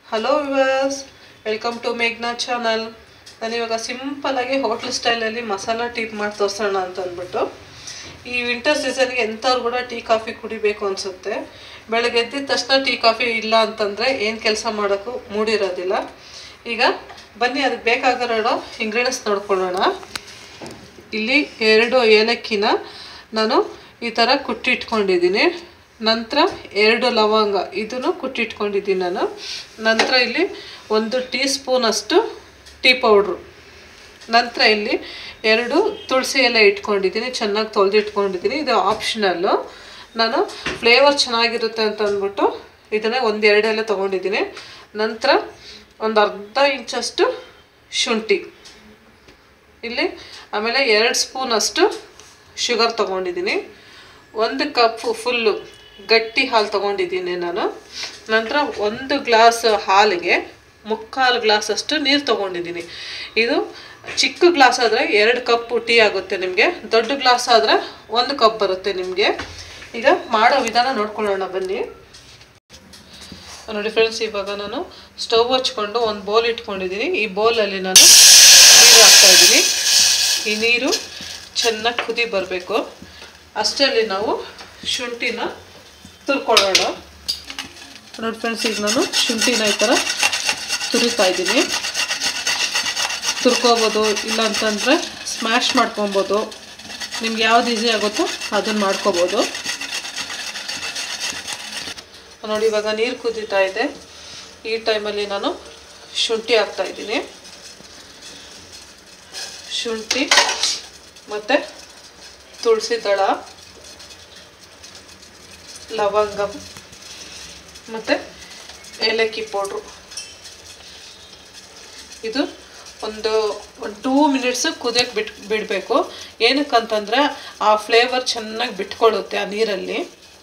Hello viewers, welcome to ಮೇಘ್ನಾ channel. ನಾನಿವಾಗ ಸಿಂಪಲಾಗಿ ಹೋಟ್ಲ್ ಸ್ಟೈಲಲ್ಲಿ ಮಸಾಲ ಟೀ ಮಾಡಿ ತೋರಿಸೋಣ ಅಂತ ಅಂದ್ಬಿಟ್ಟು. ಈ ವಿಂಟರ್ ಸೀಸನ್ಗೆ ಎಂಥವ್ರು ಕೂಡ ಟೀ ಕಾಫಿ ಕುಡಿಬೇಕು ಅನಿಸುತ್ತೆ. ಬೆಳಗ್ಗೆ ಎದ್ದಿದ ತಕ್ಷಣ ಟೀ ಕಾಫಿ ಇಲ್ಲ ಅಂತಂದರೆ ಏನು ಕೆಲಸ ಮಾಡೋಕ್ಕೂ ಮೂಡಿರೋದಿಲ್ಲ. ಈಗ ಬನ್ನಿ ಅದಕ್ಕೆ ಬೇಕಾಗಿರೋ ಇಂಗ್ರೀಡಿಯೆಂಟ್ಸ್ ನೋಡ್ಕೊಳ್ಳೋಣ. ಇಲ್ಲಿ 2 ಏಲಕ್ಕಿನ ನಾನು ಈ ಥರ ಕುಟ್ಟಿಟ್ಕೊಂಡಿದ್ದೀನಿ. ನಂತರ 2 ಲವಂಗ ಇದನ್ನು ಕುಟ್ಟಿಟ್ಕೊಂಡಿದ್ದೀನಿ ನಾನು. ನಂತರ ಇಲ್ಲಿ 1 ಟೀ ಸ್ಪೂನಷ್ಟು ಟೀ ಪೌಡ್ರು. ನಂತರ ಇಲ್ಲಿ 2 ತುಳಸಿ ಎಲೆ ಇಟ್ಕೊಂಡಿದ್ದೀನಿ, ಚೆನ್ನಾಗಿ ತೊಳೆದಿಟ್ಕೊಂಡಿದ್ದೀನಿ. ಇದು ಆಪ್ಷನಲ್ಲು. ನಾನು ಫ್ಲೇವರ್ ಚೆನ್ನಾಗಿರುತ್ತೆ ಅಂತ ಅಂದ್ಬಿಟ್ಟು ಇದನ್ನೇ 1-2 ಎಲೆ ತೊಗೊಂಡಿದ್ದೀನಿ. ನಂತರ ಒಂದು ಅರ್ಧ ಇಂಚಷ್ಟು ಶುಂಠಿ ಇಲ್ಲಿ, ಆಮೇಲೆ 2 ಸ್ಪೂನಷ್ಟು ಶುಗರ್ ತೊಗೊಂಡಿದ್ದೀನಿ. 1 ಕಪ್ ಫುಲ್ಲು ಗಟ್ಟಿ ಹಾಲು ತೊಗೊಂಡಿದ್ದೀನಿ ನಾನು. ನಂತರ 1 ಗ್ಲಾಸ್ ಹಾಲಿಗೆ 3/4 ಗ್ಲಾಸಷ್ಟು ನೀರು ತೊಗೊಂಡಿದ್ದೀನಿ. ಇದು ಚಿಕ್ಕ ಗ್ಲಾಸ್ ಆದರೆ 2 ಕಪ್ ಟೀ ಆಗುತ್ತೆ ನಿಮಗೆ. ದೊಡ್ಡ ಗ್ಲಾಸ್ ಆದರೆ 1 ಕಪ್ ಬರುತ್ತೆ ನಿಮಗೆ. ಈಗ ಮಾಡೋ ವಿಧಾನ ನೋಡ್ಕೊಳ್ಳೋಣ ಬನ್ನಿ. ನೋಡಿ ಫ್ರೆಂಡ್ಸ್, ಇವಾಗ ನಾನು ಸ್ಟವ್ ಹಚ್ಕೊಂಡು ಒಂದು ಬೌಲ್ ಇಟ್ಕೊಂಡಿದ್ದೀನಿ. ಈ ಬೌಲಲ್ಲಿ ನಾನು ನೀರು ಹಾಕ್ತಾಯಿದ್ದೀನಿ. ಈ ನೀರು ಚೆನ್ನಾಗಿ ಕುದಿ ಬರಬೇಕು. ಅಷ್ಟರಲ್ಲಿ ನಾವು ಶುಂಠಿನ ತುರ್ಕೊಳ್ಳೋಣ. ನೋಡಿ ಫ್ರೆಂಡ್ಸ್, ಈಗ ನಾನು ಶುಂಠಿನ ಈ ಥರ ತುರಿತಾ ಇದ್ದೀನಿ. ತುರ್ಕೋಬೋದು, ಇಲ್ಲ ಅಂತಂದರೆ ಸ್ಮ್ಯಾಶ್ ಮಾಡ್ಕೊಬೋದು. ನಿಮ್ಗೆ ಯಾವ್ದು ಈಸಿ ಆಗುತ್ತೋ ಅದನ್ನು ಮಾಡ್ಕೋಬೋದು. ನೋಡಿ ಇವಾಗ ನೀರು ಕುದೀತಾ ಇದೆ. ಈ ಟೈಮಲ್ಲಿ ನಾನು ಶುಂಠಿ ಹಾಕ್ತಾಯಿದ್ದೀನಿ. ಶುಂಠಿ ಮತ್ತು ತುಳಸಿ ದಳ, ಲವಂಗ ಮತ್ತು ಏಲಕ್ಕಿ ಪೌಡ್ರು. ಇದು ಒಂದು 2 ಮಿನಿಟ್ಸ್ ಕುದಿಯೋಕ್ಕೆ ಬಿಡಬೇಕು. ಏನಕ್ಕಂತಂದರೆ ಆ ಫ್ಲೇವರ್ ಚೆನ್ನಾಗಿ ಬಿಟ್ಕೊಳ್ಳುತ್ತೆ ಆ ನೀರಲ್ಲಿ.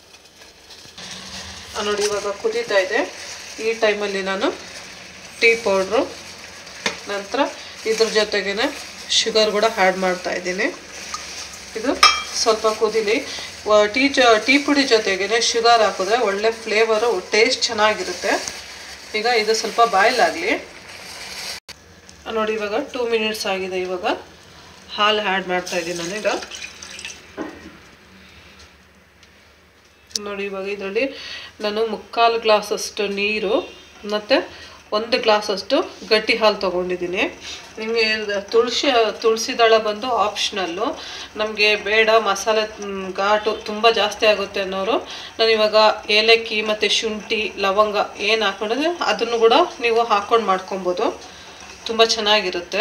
ನೋಡಿ ಇವಾಗ ಕುದೀತಾ ಇದೆ. ಈ ಟೈಮಲ್ಲಿ ನಾನು ಟೀ ಪೌಡ್ರು, ನಂತರ ಇದ್ರ ಜೊತೆಗೇ ಶುಗರ್ ಕೂಡ ಆ್ಯಡ್ ಮಾಡ್ತಾಯಿದ್ದೀನಿ. ಇದು ಸ್ವಲ್ಪ ಕುದೀಲಿ. ಟೀ ಪುಡಿ ಜೊತೆಗೇ ಶುಗರ್ ಹಾಕಿದ್ರೆ ಒಳ್ಳೆ ಫ್ಲೇವರು, ಟೇಸ್ಟ್ ಚೆನ್ನಾಗಿರುತ್ತೆ. ಈಗ ಇದು ಸ್ವಲ್ಪ ಬಾಯ್ಲ್ ಆಗಲಿ. ನೋಡಿ ಇವಾಗ 2 ಮಿನಿಟ್ಸ್ ಆಗಿದೆ. ಇವಾಗ ಹಾಲು ಆ್ಯಡ್ ಮಾಡ್ತಾಯಿದ್ದೀನಿ ನಾನೀಗ. ನೋಡಿ ಇವಾಗ ಇದರಲ್ಲಿ ನಾನು 3/4 ಗ್ಲಾಸಷ್ಟು ನೀರು ಮತ್ತು 1 ಗ್ಲಾಸಷ್ಟು ಗಟ್ಟಿ ಹಾಲು ತೊಗೊಂಡಿದ್ದೀನಿ. ನಿಮಗೆ ತುಳಸಿ ದಳ ಬಂದು ಆಪ್ಷನಲ್ಲು. ನಮಗೆ ಬೇಡ ಮಸಾಲೆ ಘಾಟು ತುಂಬ ಜಾಸ್ತಿ ಆಗುತ್ತೆ ಅನ್ನೋರು ನಾನಿವಾಗ ಏಲಕ್ಕಿ ಮತ್ತು ಶುಂಠಿ ಲವಂಗ ಏನು ಹಾಕ್ಕೊಂಡಿದ್ದೆ ಅದನ್ನು ಕೂಡ ನೀವು ಹಾಕ್ಕೊಂಡು ಮಾಡ್ಕೊಬೋದು. ತುಂಬ ಚೆನ್ನಾಗಿರುತ್ತೆ.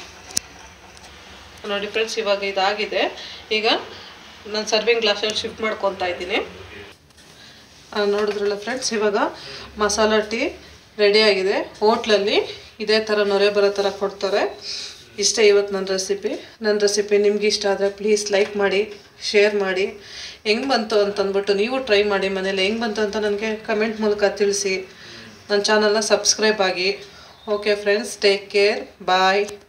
ನೋಡಿ ಫ್ರೆಂಡ್ಸ್, ಇವಾಗ ಇದಾಗಿದೆ. ಈಗ ನಾನು ಸರ್ವಿಂಗ್ ಗ್ಲಾಸಲ್ಲಿ ಶಿಫ್ಟ್ ಮಾಡ್ಕೊತಾ ಇದ್ದೀನಿ. ನೋಡಿದ್ರಲ್ಲ ಫ್ರೆಂಡ್ಸ್, ಇವಾಗ ಮಸಾಲ ಟೀ ರೆಡಿಯಾಗಿದೆ. ಹೋಟ್ಲಲ್ಲಿ ಇದೇ ಥರ ನೊರೆ ಬರೋ ಥರ ಕೊಡ್ತಾರೆ. ಇಷ್ಟ ಇವತ್ತು ನನ್ನ ರೆಸಿಪಿ ನಿಮ್ಗೆ ಇಷ್ಟ ಆದರೆ ಪ್ಲೀಸ್ ಲೈಕ್ ಮಾಡಿ, ಶೇರ್ ಮಾಡಿ. ಹೆಂಗೆ ಬಂತು ಅಂತಂದ್ಬಿಟ್ಟು ನೀವು ಟ್ರೈ ಮಾಡಿ ಮನೇಲಿ. ಹೆಂಗೆ ಬಂತು ಅಂತ ನನಗೆ ಕಮೆಂಟ್ ಮೂಲಕ ತಿಳಿಸಿ. ನನ್ನ ಚಾನಲ್ನ ಸಬ್ಸ್ಕ್ರೈಬ್ ಆಗಿ. ಓಕೆ ಫ್ರೆಂಡ್ಸ್, ಟೇಕ್ ಕೇರ್, ಬಾಯ್.